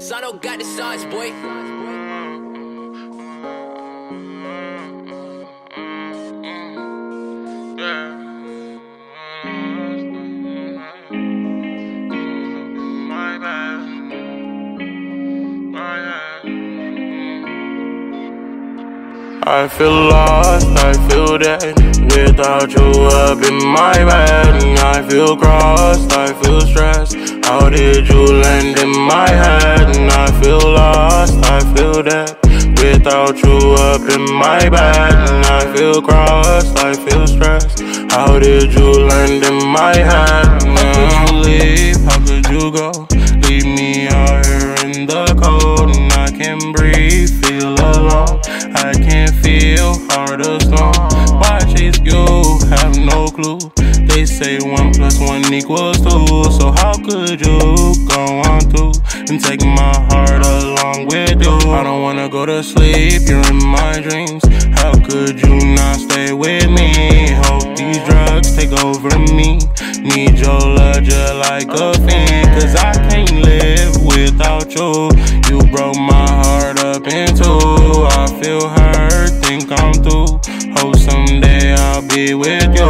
Sano got the sauce, boy. I feel lost, I feel dead without you up in my bed. I feel crossed, I feel stressed. How did you land in my head? I feel lost, I feel dead without you up in my bed. I feel crossed, I feel stressed. How did you land in my head? How could you leave? How could you go? Leave me out here in the cold, and I can't breathe, feel alone. I can't feel heart of stone. Why chase you? Have no clue. They say 1 + 1 equals 2. So how could you go on through and take my heart along with you? I don't wanna go to sleep, you're in my dreams. How could you not stay with me? Hope these drugs take over me. Need your love just like a fiend, cause I can't live without you. You broke my heart up in two. I feel hurt, think I'm through. Hope someday I'll be with you.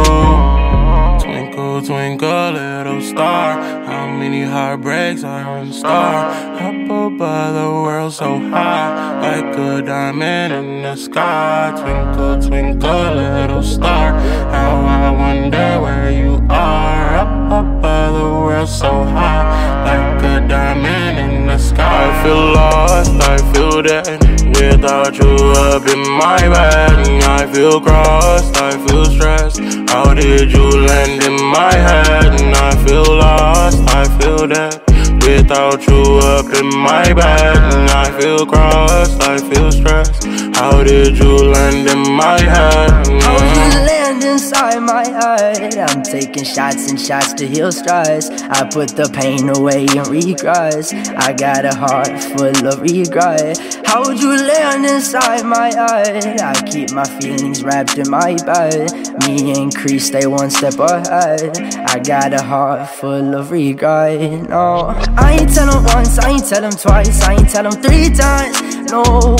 Twinkle, twinkle, little star, how many heartbreaks are in store? Up above the world so high, like a diamond in the sky. Twinkle, twinkle, little star, how I wonder where you are. Up above the world so high, like a diamond in the sky. I feel lost, I feel dead without you up in my bed. I feel crossed, I feel stressed. How did you land in my head? I feel lost, I feel dead without you up in my bed. I feel crossed, I feel stressed. How did you land in my head? How did you land inside my head? I'm taking shots and shots to heal stress. I put the pain away and regress. I got a heart full of regret. How would you land inside my head? I keep my feelings wrapped in my bed. Me and Crease stay 1 step ahead. I got a heart full of regret. No, I ain't tell him once, I ain't tell him twice, I ain't tell him 3 times. No,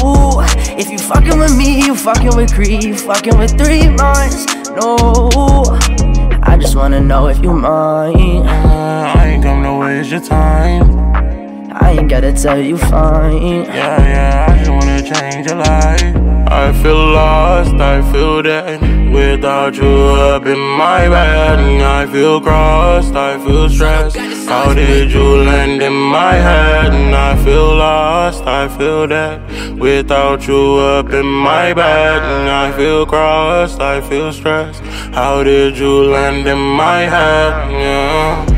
if you fucking with me, you fucking with Creed, you fucking with 3 minds. No, I just wanna know if you mine. I ain't come to waste your time. I ain't gotta tell you fine. Yeah, I just wanna change your life. I feel lost, I feel dead without you up in my bed. I feel crossed, I feel stressed. How did you land in my head? I feel lost, I feel dead without you up in my bed. I feel crossed, I feel stressed. How did you land in my head? Yeah.